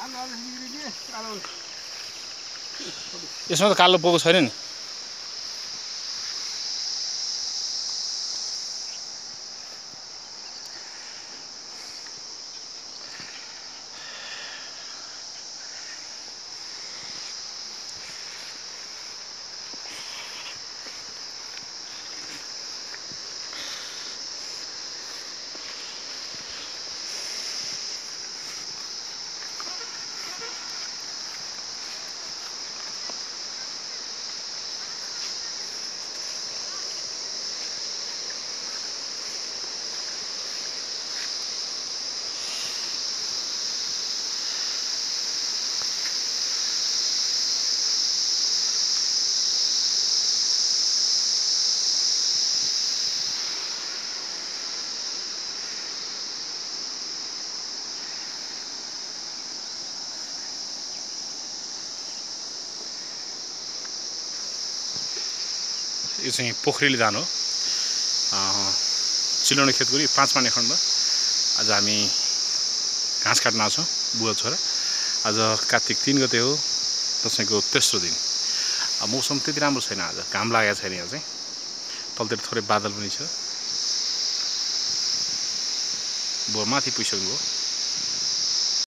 यसमा त कालो पोको छैन नि यो चाहिँ पोखरेली धान हो चिलोने खेतगुरी 5 माने खण्ड आज हामी घाँस काट्न आछौँ बुवा छोरा आज कार्तिक 3 गते हो दशैंको तेस्रो दिन मौसम त्यति राम्रो छैन आज घाम लागेको छैन यहाँ चाहिँ तलतिर थोरै बादल पनि छ बुवा माथि पुगिसक्नु भयो